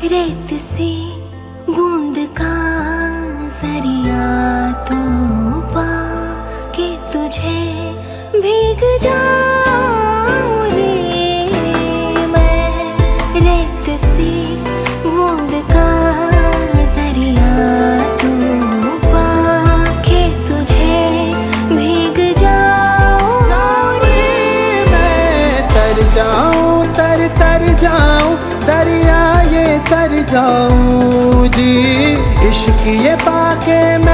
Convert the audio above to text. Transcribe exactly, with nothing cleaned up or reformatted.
रेत सी बूंद का जरिया तो पा के तुझे भीग जाऊं रे। मैं रेत सी बूंद का जरिया तो पा के तुझे भीग जाऊं रे। मैं तर जाऊं तर तर जाऊं दरिया ये तर जाऊं जी। इश्क ये पाके मैं